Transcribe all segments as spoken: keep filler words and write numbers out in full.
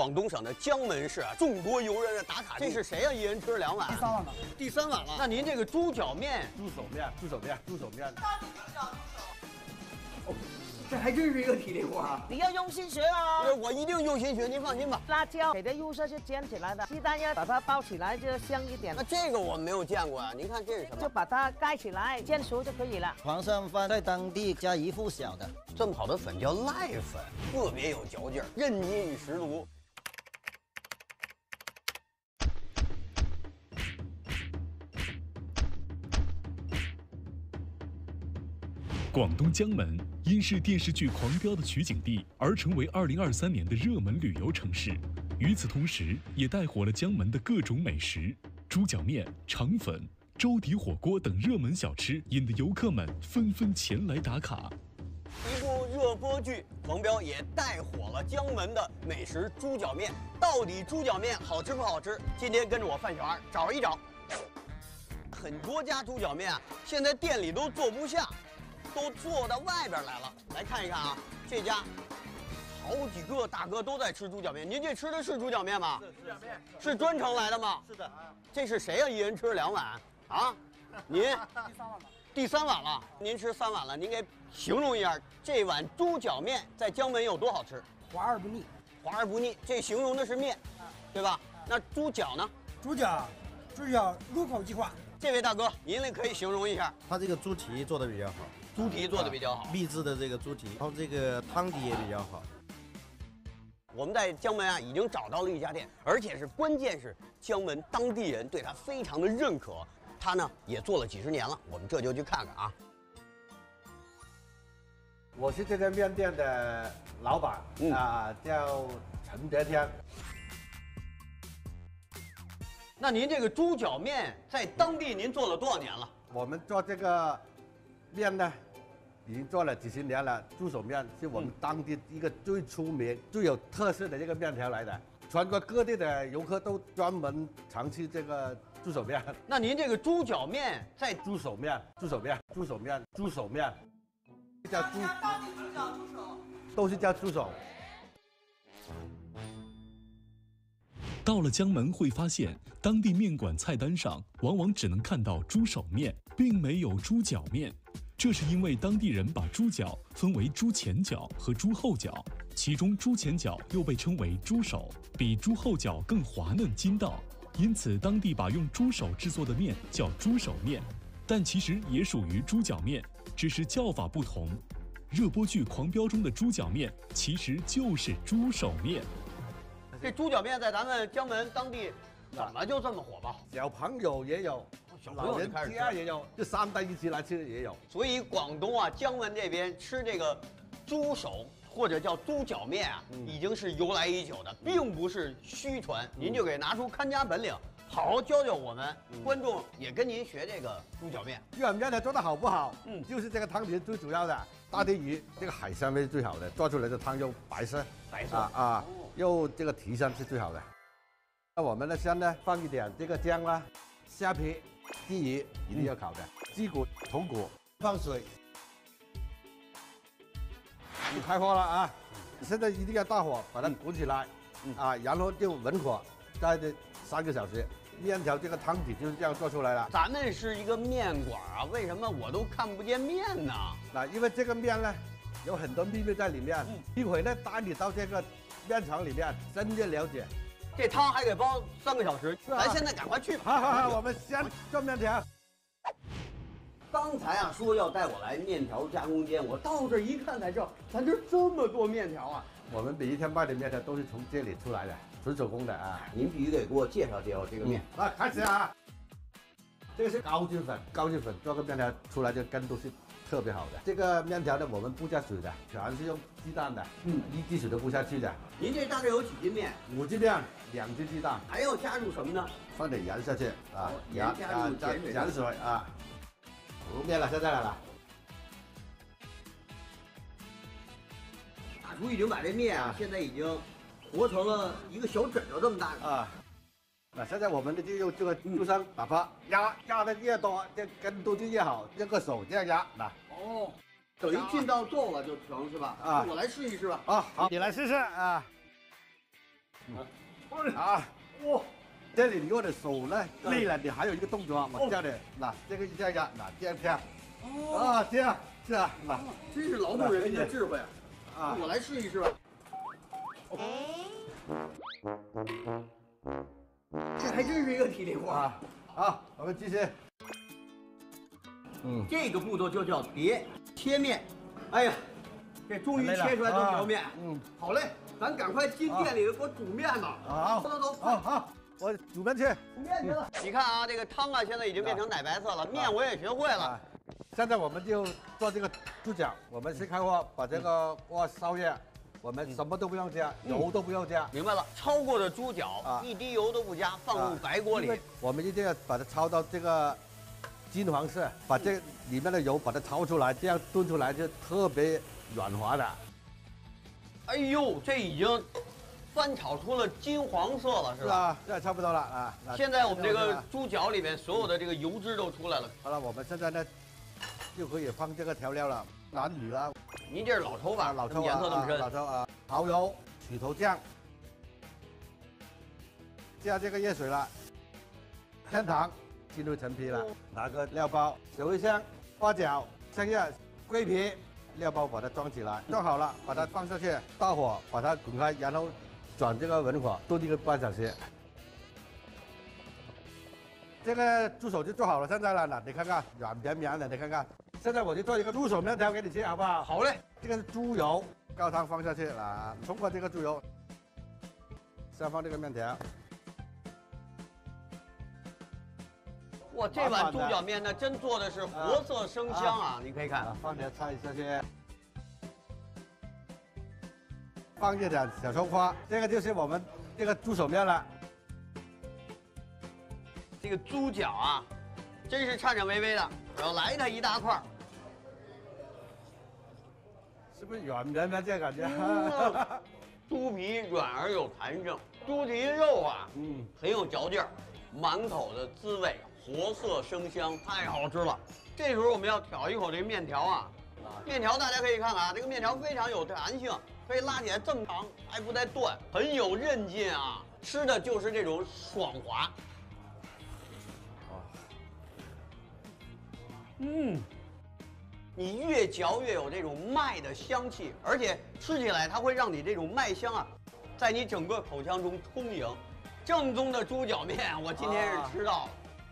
广东省的江门市啊，众多游人的打卡地。这是谁呀、啊？一人吃两碗？ 第三碗了。 第三碗了。那您这个猪脚面， 猪手面，猪手面，猪手面。 到底猪脚猪手？哦，这还真是一个体力活啊！ 你要用心学啊！ 我一定用心学，您放心吧。 辣椒给的肉色是煎起来的，鸡蛋要把它包起来，就香一点。 那这个我没有见过啊，您看这是什么？ 就把它盖起来，煎熟就可以了。 黄鳝饭在当地加一副小的。 这么好的粉叫赖粉，特别有嚼劲儿，韧劲十足。 广东江门因是电视剧《狂飙》的取景地，而成为二零二三年的热门旅游城市。与此同时，也带火了江门的各种美食，猪脚面、肠粉、粥底火锅等热门小吃，引得游客们纷纷前来打卡。 一部热播剧《狂飙》也带火了江门的美食猪脚面。到底猪脚面好吃不好吃？今天跟着我范小二找一找。很多家猪脚面啊，现在店里都做不下。都做到外边来了，来看一看啊，这家好几个大哥都在吃猪脚面。您这吃的是猪脚面吗？是猪脚面，是专程来的吗？ 是的。 这是谁呀、啊？一人吃两碗啊？您第三碗了。 第三碗了，您吃三碗了，您给形容一下这碗猪脚面在江门有多好吃？ 滑而不腻， 滑而不腻。这形容的是面，对吧？那猪脚呢？ 猪脚，猪脚入口即化。 这位大哥，您也可以形容一下。 它这个猪蹄做的比较好。 猪蹄做的比较好， 秘制的这个猪蹄，然后这个汤底也比较好。 我们在江门啊已经找到了一家店，而且是关键是江门当地人对他非常的认可，他呢也做了几十年了，我们这就去看看啊。 我是这家面店的老板，嗯、啊，叫陈德天。 那您这个猪脚面在当地您做了多少年了？ 我们做这个面呢，已经做了几十年了。猪手面是我们当地一个最出名、最有特色的一个面条来的，全国各地的游客都专门常吃这个猪手面。 那您这个猪脚面在猪手面、猪手面、猪手面、猪手面，叫猪， 到底猪脚猪手？ 都是叫猪手。 到了江门会发现，当地面馆菜单上往往只能看到猪手面，并没有猪脚面。这是因为当地人把猪脚分为猪前脚和猪后脚，其中猪前脚又被称为猪手，比猪后脚更滑嫩筋道，因此当地把用猪手制作的面叫猪手面，但其实也属于猪脚面，只是叫法不同。热播剧《狂飙》中的猪脚面其实就是猪手面。 这猪脚面在咱们江门当地怎么就这么火爆？ 小朋友也有， 小朋友老人家也有，就三代一起来吃也有。 所以广东啊，江门这边吃这个猪手或者叫猪脚面啊，嗯、已经是由来已久的，并不是虚传。嗯、您就给拿出看家本领，好好教教我们、嗯、观众，也跟您学这个猪脚面。 猪脚面呢做得好不好？嗯，就是这个汤底最主要的。大地鱼这个海鲜味是最好的，做出来的汤又白色， 白色啊啊。哦又这个提香是最好的。那我们呢，先呢放一点这个姜啦、虾皮、鲫鱼一定要烤的，鸡骨、头骨放水，你开火了啊！现在一定要大火把它滚起来，嗯、啊，然后就文火，再这三个小时，面条这个汤底就是这样做出来了。 咱们是一个面馆啊，为什么我都看不见面呢？ 那因为这个面呢，有很多秘密在里面，嗯、一会呢带你到这个面场里面深入了解。 这汤还得煲三个小时，咱现在赶快去吧。 好好好，我们先做面条。 刚才啊说要带我来面条加工间，我到这一看才知道，咱这这么多面条啊！ 我们每一天卖的面条都是从这里出来的，纯手工的啊。 您必须得给我介绍介绍这个面。 嗯、来，开始啊！这个是高筋粉，高筋粉做个面条出来的根都是特别好的。这个面条呢，我们不加水的，全是用鸡蛋的，嗯，一滴水都不下去的。 您这大概有几斤面？ 五斤面，两斤鸡蛋。 还要加入什么呢？ 放点盐下去啊， 盐加入碱水， 碱水啊。糊面了，现在来了。 大厨已经把这面啊，现在已经和成了一个小枕头这么大啊。那现在我们呢就用这个猪生打发压，压的越多，这根度就越好。用个手这样压，那哦，等于劲道够了就成是吧？啊，我来试一试吧。 啊，好，你来试试啊。 啊，哇！这里如果你的手呢累了，你还有一个动作，我教你，那这个这样，那这样跳，啊，这样是啊，那真是劳动人民的智慧啊！ 啊， 我来试一试吧。 这还真是一个体力活啊，好，我们继续。 嗯，这个步骤就叫叠切面。哎呀，这终于切出来这条面。嗯，好嘞，咱赶快进店里给我煮面吧。 好， 走走走， 好好，我煮面去。 煮面去了。 你看啊，这个汤啊，现在已经变成奶白色了，面我也学会了。 现在我们就做这个猪脚，我们先开锅，把这个锅烧热。我们什么都不用加，油都不用加。 明白了，焯过的猪脚啊， 一滴油都不加，放入白锅里。 我们一定要把它焯到这个金黄色，把这里面的油把它焯出来，这样炖出来就特别软滑的。 哎呦，这已经翻炒出了金黄色了，是吧？ 是吧？这差不多了啊。 现在我们这个猪脚里面所有的这个油脂都出来了。 好了，我们现在呢就可以放这个调料了，南乳啊。 您这是老抽吧？ 老抽啊， 颜色这么深。 老抽啊，蚝油、曲头酱，加这个热水了，天糖进入陈皮了，拿个料包，九味香、花椒、香叶、桂皮，料包把它装起来，装好了把它放下去，大火把它滚开，然后转这个文火炖一个半小时。这个猪手就做好了，现在了，那你看看软绵绵的，你看看。现在我就做一个猪手面条给你吃，好不好？ 好嘞。 这个是猪油，高汤放下去了，通过这个猪油，先放这个面条。 哇，这碗猪脚面呢，真做的是活色生香啊！你可以看， 放点菜下去，放一点小葱花，这个就是我们这个猪手面了。 这个猪脚啊，真是颤颤巍巍的，我要来它一大块。 是不是软绵绵这感觉？ 嗯、猪皮软而有弹性，猪蹄肉啊，嗯，很有嚼劲儿，满口的滋味，活色生香，太好吃了。这时候我们要挑一口这个面条啊，面条大家可以看看啊，这个面条非常有弹性，可以拉起来这么长，还不带断，很有韧劲啊，吃的就是这种爽滑。嗯。你越嚼越有这种麦的香气，而且吃起来它会让你这种麦香啊，在你整个口腔中充盈。正宗的猪脚面，我今天是吃到了。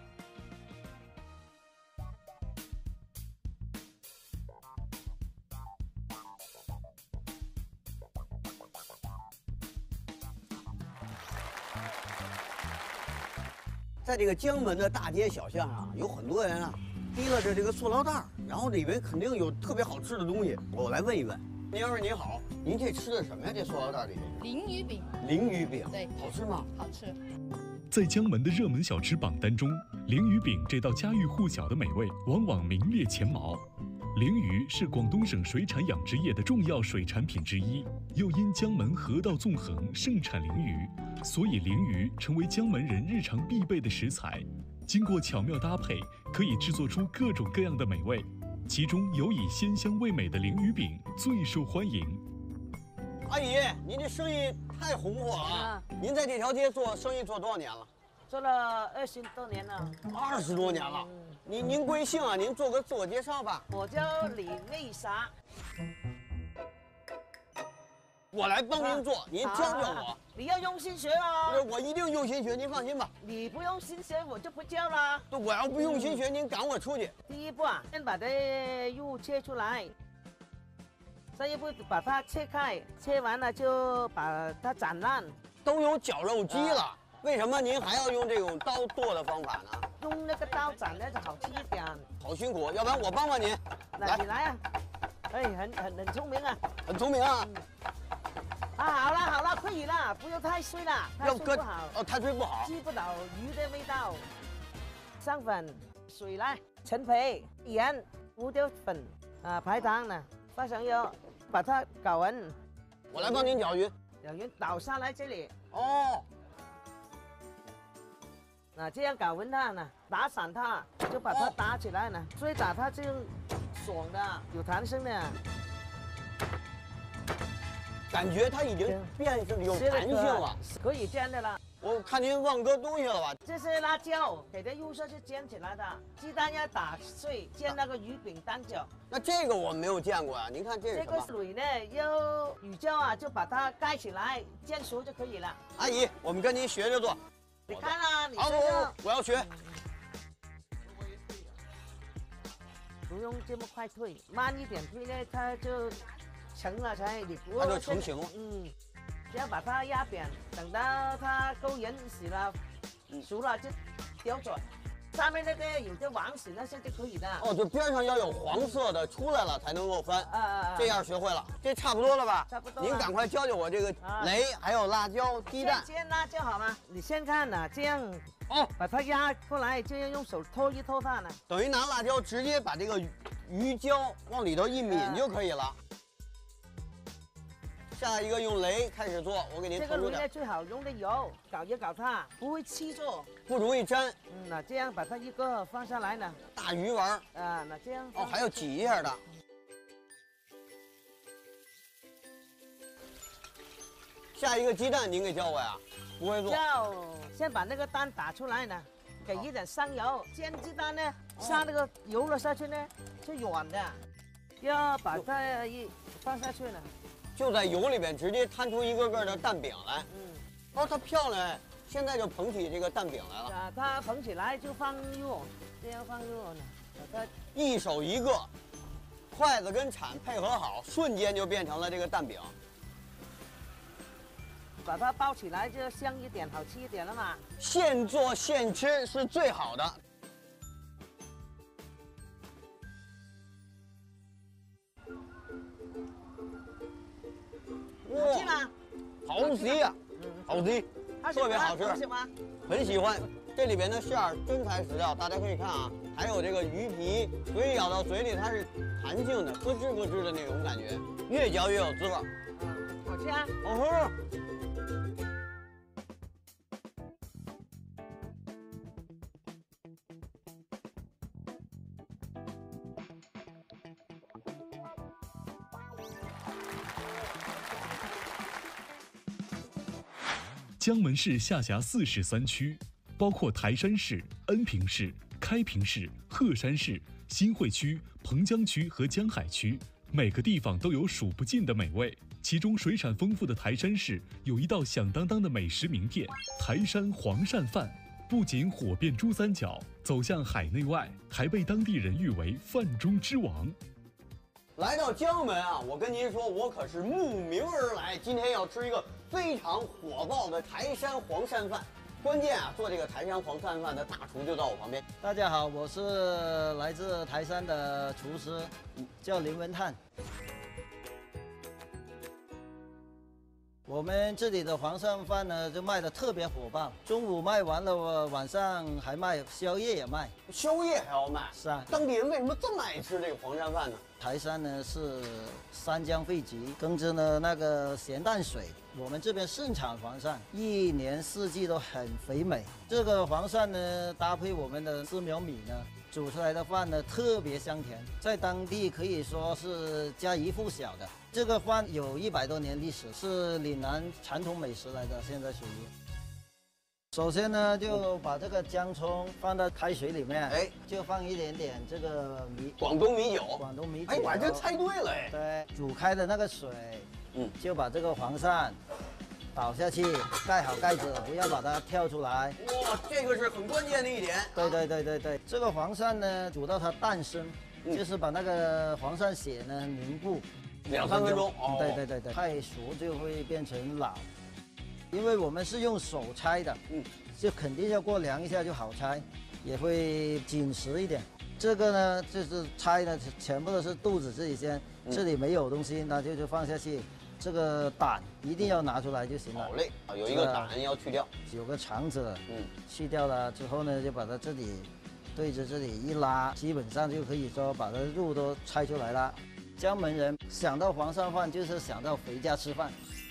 在这个江门的大街小巷啊，有很多人啊。提了着这个塑料袋，然后以为肯定有特别好吃的东西。我来问一问，您二位您好，您这吃的什么呀？这塑料袋里面？ 鲮鱼饼。 鲮鱼饼， 对， 好吃吗？ 好吃。 在江门的热门小吃榜单中，鲮鱼饼这道家喻户晓的美味往往名列前茅。鲮鱼是广东省水产养殖业的重要水产品之一，又因江门河道纵横，盛产鲮鱼，所以鲮鱼成为江门人日常必备的食材。经过巧妙搭配，可以制作出各种各样的美味，其中尤以鲜香味美的鲮鱼饼最受欢迎。 阿姨，您这生意太红火了啊！您在这条街做生意做多少年了？ 做了二十多年了。 二十多年了。嗯、您您贵姓啊？您做个自我介绍吧。 我叫李丽莎。 我来帮您做，您教教我。 你要用心学哦。 我一定用心学，您放心吧。 你不用心学，我就不教了。 我要不用心学，您赶我出去。 第一步啊，先把这肉切出来。再一步把它切开，切完了就把它斩烂。 都有绞肉机了，啊、为什么您还要用这种刀剁的方法呢？ 用那个刀斩的就好吃一点。 好辛苦，要不然我帮帮您。 来，你来啊！哎，很很很聪明啊， 很聪明啊。嗯啊，好了好了，可以了，不用太碎了，太碎不好。 哦，太碎不好， 吃不到鱼的味道。上粉、水来，陈皮、盐、胡椒粉啊，白糖呢，放上油，把它搅匀。 我来帮您搅匀。 搅匀倒下来这里。 哦。 那这样搅匀它呢，打散它，就把它打起来呢，所以打它就爽的，有弹性的。 感觉它已经变成有弹性了， 可以煎的了。 我看您忘搁东西了吧？ 这是辣椒，给它入色是煎起来的，鸡蛋要打碎，煎那个鱼饼蛋饺。 那这个我没有见过呀、啊，您看这是这什么？ 个水呢，要鱼胶啊，就把它盖起来，煎熟就可以了。 阿姨，我们跟您学着做。 你看啊，你好， 这个我我要学。 不用这么快退，慢一点退呢，它就成了才你不它就成型了。 嗯，只要把它压扁，等到它勾圆死了，熟了就雕转。上面那个有个网死那些就可以的。 哦，就边上要有黄色的出来了才能够翻。 啊啊啊！ 这样学会了，这差不多了吧？ 差不多。 您赶快教教我这个雷，还有辣椒、鸡蛋。 先辣椒好吗？你先看呐、啊，这样哦， 把它压过来，这样用手拖一拖它呢。 等于拿辣椒直接把这个鱼胶往里头一抿就可以了。下一个用雷开始做，我给您这个投入点。 雷呢最好用的油，搞一搞它，不会气住， 不容易粘。 嗯，那这样把它一个放下来呢。 大鱼丸啊，那这样。 哦，还要挤一下的。下一个鸡蛋您给教我呀？不会做。 要先把那个蛋打出来呢，给一点香油。煎鸡蛋呢，下那个油了下去呢，是软的，要把它一放下去呢。 就在油里边直接摊出一个个的蛋饼来。 嗯， 哦，它漂亮哎！现在就捧起这个蛋饼来了。 啊，它捧起来就放入，这样放入呢，把它一手一个，筷子跟铲配合好，瞬间就变成了这个蛋饼。 把它包起来就香一点，好吃一点了嘛。 现做现吃是最好的。 好吃吗？ 好吃呀，好吃，特别好吃， 喜欢。 很喜欢。这里边的馅儿真材实料，大家可以看啊，还有这个鱼皮，所以咬到嘴里它是弹性的，咯吱咯吱的那种感觉，越嚼越有滋味。 嗯，好吃啊， 好吃。 江门市下辖四市三区，包括台山市、恩平市、开平市、鹤山市、新会区、彭江区和江海区，每个地方都有数不尽的美味。其中水产丰富的台山市有一道响当当的美食名店——台山黄鳝饭，不仅火遍珠三角，走向海内外，还被当地人誉为饭中之王。 来到江门啊，我跟您说，我可是慕名而来，今天要吃一个非常火爆的台山黄鳝饭。关键啊，做这个台山黄鳝饭的大厨就在我旁边。 大家好，我是来自台山的厨师，叫林文探。我们这里的黄鳝饭呢，就卖的特别火爆，中午卖完了，晚上还卖，宵夜也卖。 宵夜还要卖？ 是啊。 当地人为什么这么爱吃这个黄鳝饭呢？ 台山呢是三江汇集，耕织呢那个咸淡水，我们这边盛产黄鳝，一年四季都很肥美。这个黄鳝呢搭配我们的丝苗米呢，煮出来的饭呢特别香甜，在当地可以说是家喻户晓的。这个饭有一百多年历史，是岭南传统美食来的，现在属于。首先呢，就把这个姜葱放到开水里面，哎，就放一点点这个米， 广东米酒， 广东米酒， 哎，我还真猜对了，哎， 对，煮开的那个水， 嗯， 就把这个黄鳝倒下去，盖好盖子，不要把它跳出来。 哇，这个是很关键的一点。 对对对对对，这个黄鳝呢，煮到它淡生，嗯、就是把那个黄鳝血呢凝固两三分钟。 哦，对对对对，太熟就会变成老。因为我们是用手拆的，嗯，就肯定要过凉一下就好拆，也会紧实一点。这个呢，就是拆的全部都是肚子这里先，嗯、这里没有东西，那就就放下去。这个胆一定要拿出来就行了。 好嘞，啊，有一个胆要去掉， 有个肠子， 嗯， 去掉了之后呢，就把它这里对着这里一拉，基本上就可以说把它肉都拆出来了。江门人想到黄鳝饭，就是想到回家吃饭。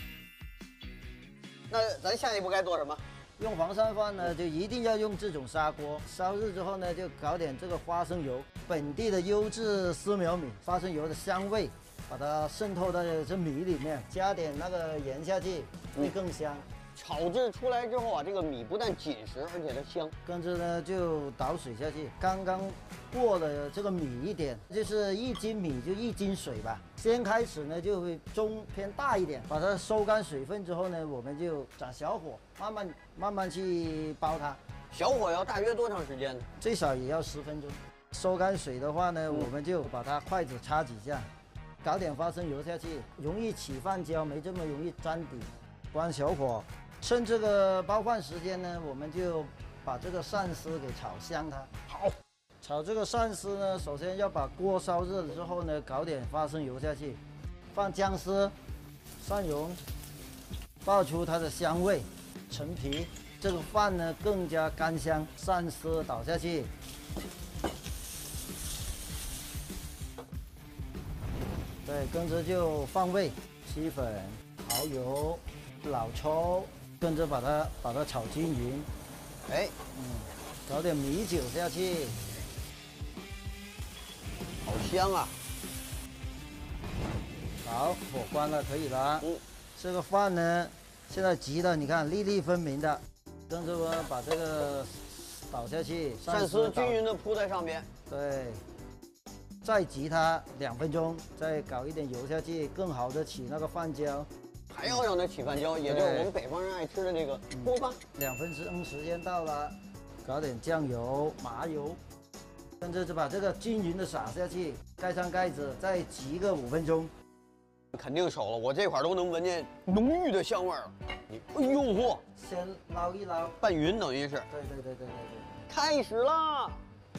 那咱下一步该做什么？ 用黄鳝饭呢，就一定要用这种砂锅，烧热之后呢，就搞点这个花生油，本地的优质丝苗米，花生油的香味把它渗透到这米里面，加点那个盐下去，会更香。嗯、 炒制出来之后啊，这个米不但紧实，而且它香。 跟着呢就倒水下去，刚刚过了这个米一点，就是一斤米就一斤水吧。先开始呢就会中偏大一点，把它收干水分之后呢，我们就转小火，慢慢慢慢去煲它。 小火要大约多长时间呢？ 最少也要十分钟。收干水的话呢，嗯、我们就把它筷子插几下，搞点花生油下去，容易起饭焦，没这么容易粘底。关小火，趁这个煲饭时间呢，我们就把这个鳝丝给炒香它。 好， 炒这个鳝丝呢，首先要把锅烧热了之后呢，搞点花生油下去，放姜丝、蒜蓉，爆出它的香味，陈皮。这个饭呢更加干香，鳝丝倒下去，对，跟着就放味，鸡粉、蚝油、老抽，跟着把它把它炒均匀。 哎， 嗯，搞点米酒下去， 好香啊！ 好，火关了，可以了。 嗯， 这个饭呢，现在急的，你看粒粒分明的。跟着我把这个倒下去， 鳝丝均匀的铺在上面。 对，再急它两分钟，再搞一点油下去，更好的起那个饭焦。 还要让它起饭焦，也就是我们北方人爱吃的这个锅巴。 两分钟时间到了，搞点酱油、麻油，跟着就把这个均匀的撒下去，盖上盖子，再急个五分钟。 肯定熟了，我这块都能闻见浓郁的香味儿了。你，哎呦嚯！ 先捞一捞， 拌匀等于是。 对对对对对对。 开始啦！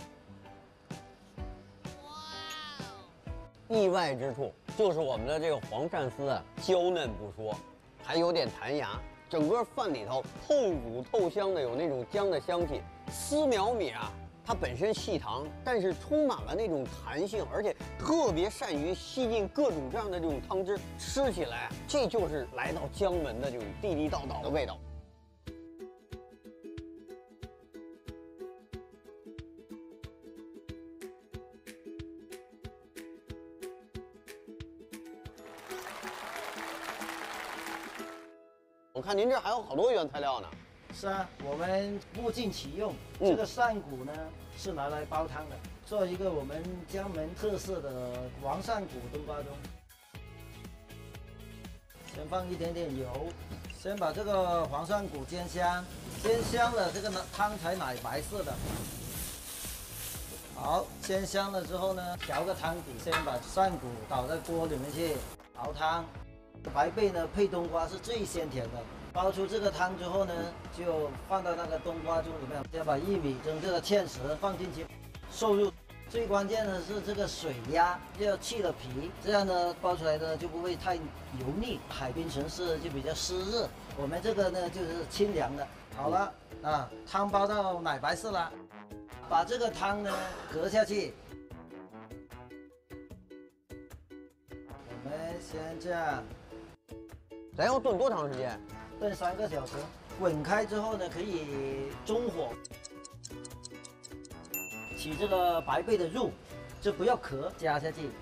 意外之处就是我们的这个黄鳝丝啊，娇嫩不说，还有点弹牙，整个饭里头透乳透香的，有那种姜的香气。丝苗米啊，它本身细长，但是充满了那种弹性，而且特别善于吸进各种各样的这种汤汁，吃起来这就是来到江门的这种地地道道的味道。我看您这还有好多原材料呢。 是啊，我们物尽其用。 嗯、 这个鳝骨呢是拿来煲汤的，做一个我们江门特色的黄鳝骨冬瓜盅。先放一点点油，先把这个黄鳝骨煎香，煎香了，这个汤才奶白色的。好，煎香了之后呢，调个汤底，先把鳝骨倒在锅里面去熬汤。白贝呢配冬瓜是最鲜甜的。煲出这个汤之后呢，就放到那个冬瓜盅里面，先把薏米蒸这个芡实放进去，收入。最关键的是这个水压要去了皮，这样呢煲出来的就不会太油腻。海滨城市就比较湿热，我们这个呢就是清凉的。好了啊，汤煲到奶白色了，把这个汤呢隔下去。我们先这样。 咱要炖多长时间？ 炖三个小时，滚开之后呢，可以中火起这个白贝的肉，就不要壳，加下去。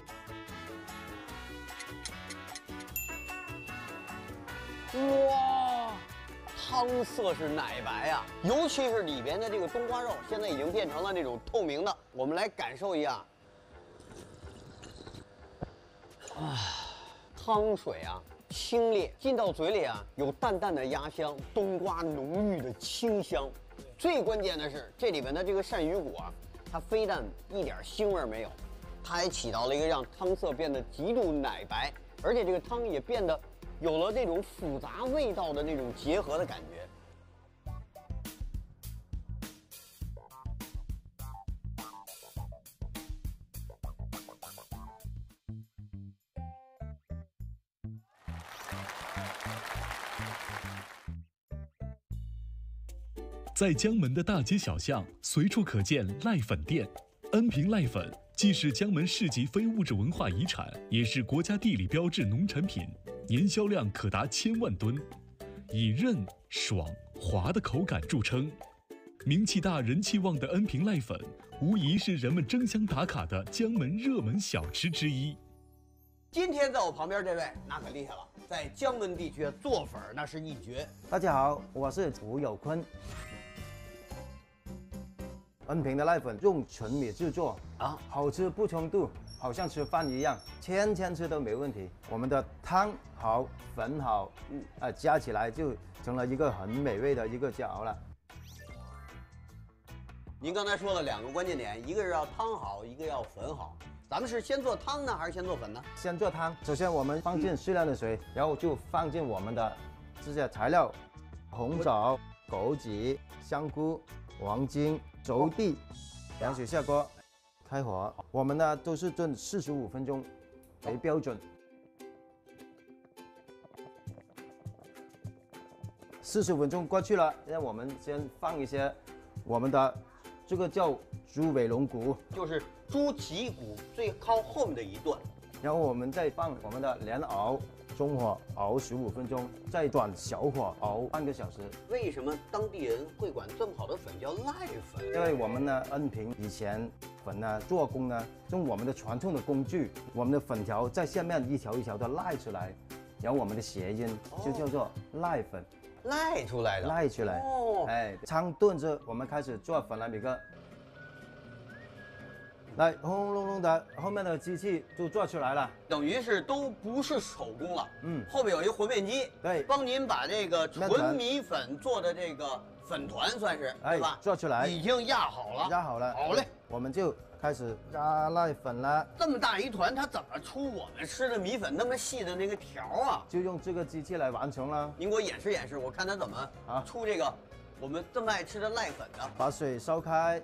哇，汤色是奶白啊，尤其是里边的这个冬瓜肉，现在已经变成了那种透明的。我们来感受一下，啊，汤水啊。清冽，进到嘴里啊，有淡淡的鸭香，冬瓜浓郁的清香。最关键的是，这里面的这个鳝鱼骨啊，它非但一点腥味没有，它还起到了一个让汤色变得极度奶白，而且这个汤也变得有了那种复杂味道的那种结合的感觉。 在江门的大街小巷，随处可见濑粉店。恩平濑粉既是江门市级非物质文化遗产，也是国家地理标志农产品，年销量可达千万吨，以韧、爽、滑的口感著称。名气大、人气旺的恩平濑粉，无疑是人们争相打卡的江门热门小吃之一。 今天在我旁边这位那可厉害了，在江门地区做粉那是一绝。 大家好，我是吴有坤。恩平的濑粉用纯米制作啊， 好吃不冲突，好像吃饭一样，天天吃都没问题。我们的汤好，粉好，嗯，啊，加起来就成了一个很美味的一个煎熬了。 您刚才说了两个关键点，一个是要汤好，一个要粉好。咱们是先做汤呢，还是先做粉呢？ 先做汤，首先我们放进适量的水，嗯、然后就放进我们的这些材料：红枣、枸杞、香菇、黄精、熟地，凉水下锅，开火。我们呢都是炖四十五分钟为标准。四十五分钟过去了，现在我们先放一些我们的这个叫猪尾龙骨， 就是猪脊骨最靠后面的一段， 然后我们再放我们的莲藕，中火熬十五分钟，再转小火熬半个小时。 为什么当地人会管这么好的粉叫濑粉？ 因为我们呢，恩平以前粉呢做工呢，用我们的传统的工具，我们的粉条在下面一条一条的赖出来，然后我们的谐音就叫做濑粉。 赖出来的， 赖出来哦，哎，汤炖着，我们开始做粉蓝米糕。来，轰隆隆隆的，后面的机器就做出来了， 等于是都不是手工了， 嗯， 后面有一和面机， 对， 帮您把这个纯米粉做的这个粉团算是， 哎， 对吧？ 做出来， 已经压好了， 压好了， 好嘞， 我们就开始压濑粉了。 这么大一团，它怎么出我们吃的米粉那么细的那个条啊？ 就用这个机器来完成了。 您给我演示演示，我看它怎么啊出这个我们这么爱吃的濑粉的。 把水烧开，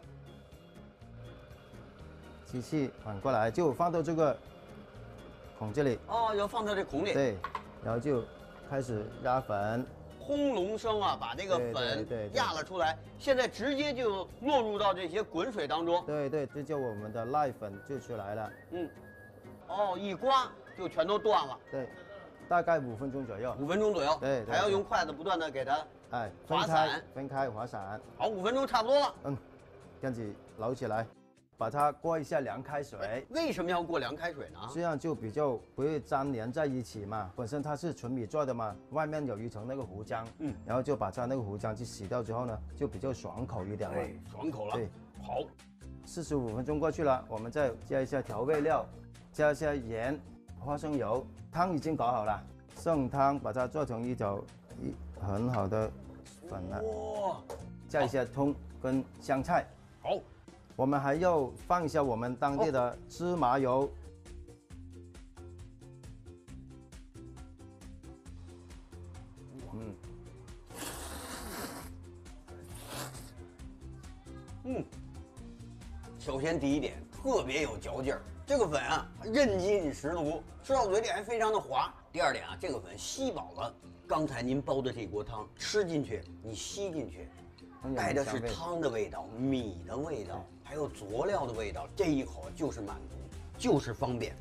机器反过来就放到这个孔这里。 哦，要放到这孔里。 对，然后就开始压粉。 轰隆声啊，把这个粉压了出来，现在直接就落入到这些滚水当中。 对对，这就我们的濑粉就出来了。 嗯，哦，一刮就全都断了。 对，大概五分钟左右。 五分钟左右。 对， 还要用筷子不断的给它哎滑散， 分开滑散。 好，五分钟差不多了。 嗯，跟住捞起来。把它过一下凉开水。 为什么要过凉开水呢？ 这样就比较不会粘连在一起嘛。本身它是纯米做的嘛，外面有一层那个糊浆，嗯，然后就把它那个糊浆去洗掉之后呢，就比较爽口一点了。 对，爽口了。 对， 好。 四十五分钟过去了，我们再加一下调味料，加一下盐、花生油。汤已经搞好了，剩汤把它做成一条一很好的粉了。哇！加一下葱跟香菜。 好。 我们还要放一下我们当地的芝麻油，嗯， 嗯，首先第一点，特别有嚼劲儿，这个粉啊韧劲十足，吃到嘴里还非常的滑。第二点啊，这个粉吸饱了刚才您煲的这锅汤，吃进去你吸进去。带的是汤的味道、米的味道，还有佐料的味道，这一口就是满足，就是方便。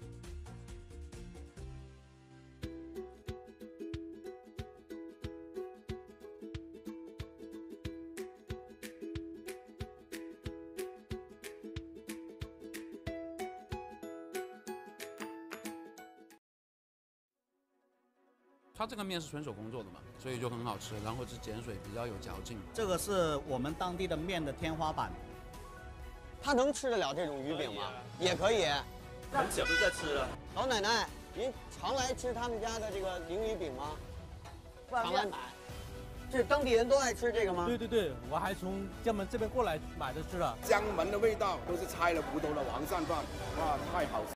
它这个面是纯手工做的嘛，所以就很好吃，然后是碱水比较有嚼劲。 这个是我们当地的面的天花板。 他能吃得了这种鱼饼吗？也可以。 很小就在吃了。 老奶奶，您常来吃他们家的这个鲮鱼饼吗？常来买。这当地人都爱吃这个吗？ 对对对，我还从江门这边过来买的吃了。 江门的味道都是拆了骨头的黄鳝饭，哇，太好吃